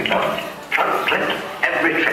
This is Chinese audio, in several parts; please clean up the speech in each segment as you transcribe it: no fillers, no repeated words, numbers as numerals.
just translate everything.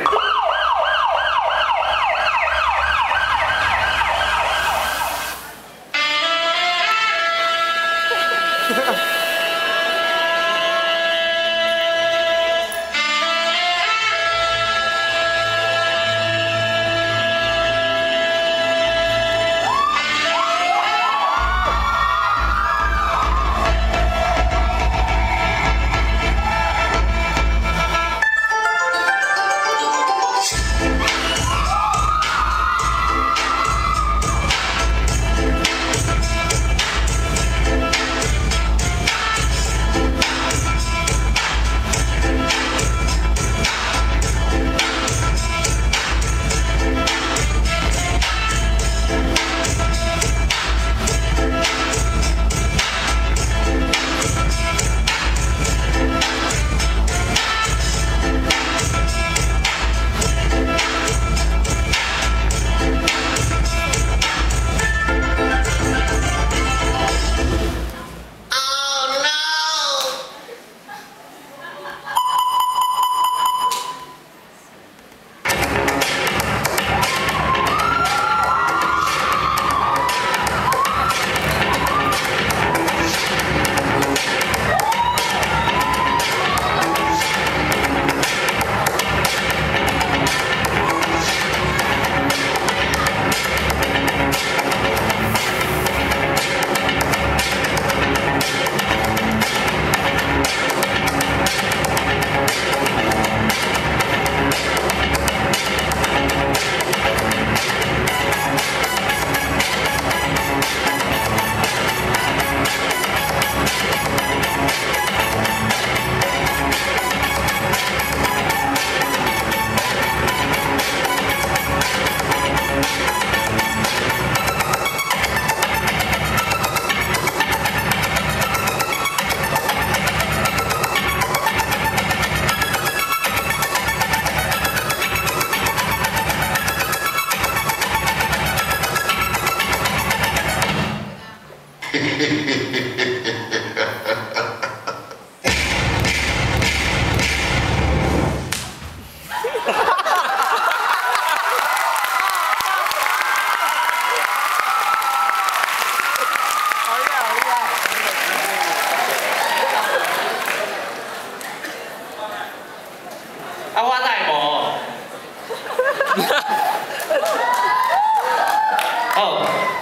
啊，我哪会无？哦，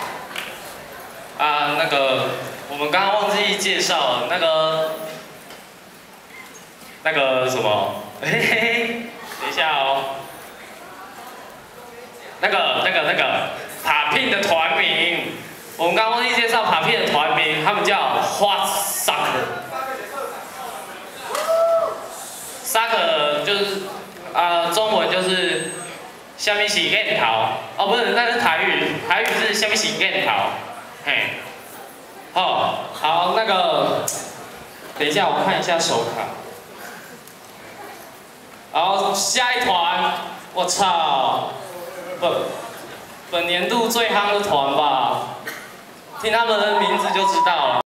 啊，那个，我们刚刚忘记介绍了那个什么，嘿嘿嘿，等一下哦，那个爬聘的团名，我们刚刚忘记介绍爬聘的团名，他们叫花Soccer 就是中文就是虾米是燕桃哦，不是，那是台语，台语是虾米是燕桃，嘿，哦，好，那个，等一下我看一下手卡，好，下一团，我操，本年度最夯的团吧，听他们的名字就知道了。